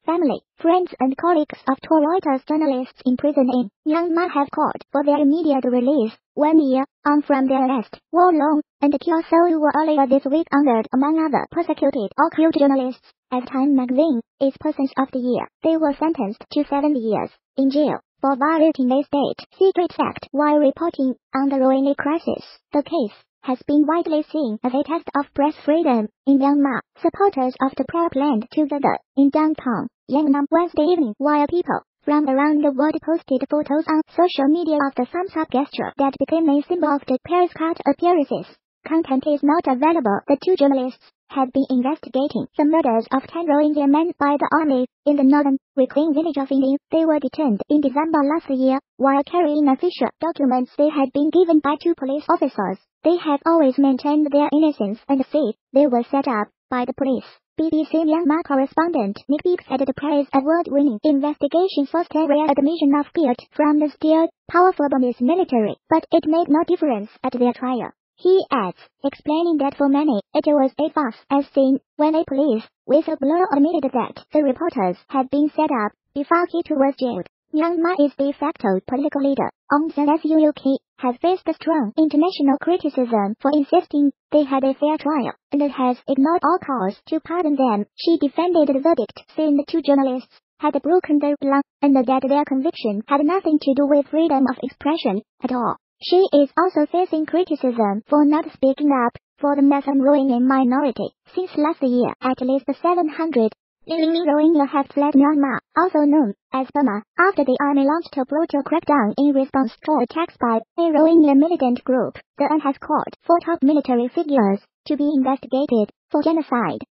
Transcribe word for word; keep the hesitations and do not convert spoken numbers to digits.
family, friends and colleagues of two Reuters journalists imprisoned in Myanmar have called for their immediate release, one year on from their arrest. Wall Long and Kyaw who were earlier this week honored among other persecuted or killed journalists as Time magazine is Persons of the Year. They were sentenced to seven years in jail for violating a state secrets act while reporting on the relea crisis. The case has been widely seen as a test of press freedom in Myanmar. Supporters of the pair planned together in downtown Yangon Wednesday evening, while people from around the world posted photos on social media of the thumbs up gesture that became a symbol of the pair's cut appearances. Content is not available. The two journalists had been investigating the murders of ten Rohingya men by the army in the northern Rakhine village of India. They were detained in December last year while carrying official documents they had been given by two police officers. They have always maintained their innocence and said they were set up by the police. B B C Myanmar correspondent Nick Beek said the pair's award-winning investigation forced a rare admission of guilt from the still powerful Burmese military, but it made no difference at their trial. He adds, explaining that for many, it was a farce as seen when a police whistleblower admitted that the reporters had been set up before he too was jailed. Myanmar is de facto political leader Aung San Suu Kyi has faced strong international criticism for insisting they had a fair trial, and has ignored all calls to pardon them. She defended the verdict, saying the two journalists had broken the law, and that their conviction had nothing to do with freedom of expression at all. She is also facing criticism for not speaking up for the Muslim Rohingya minority. Since last year, at least seven hundred Rohingya have fled Myanmar, also known as Burma, after the army launched a brutal crackdown in response to attacks by a Rohingya militant group. The U N has called for top military figures to be investigated for genocide.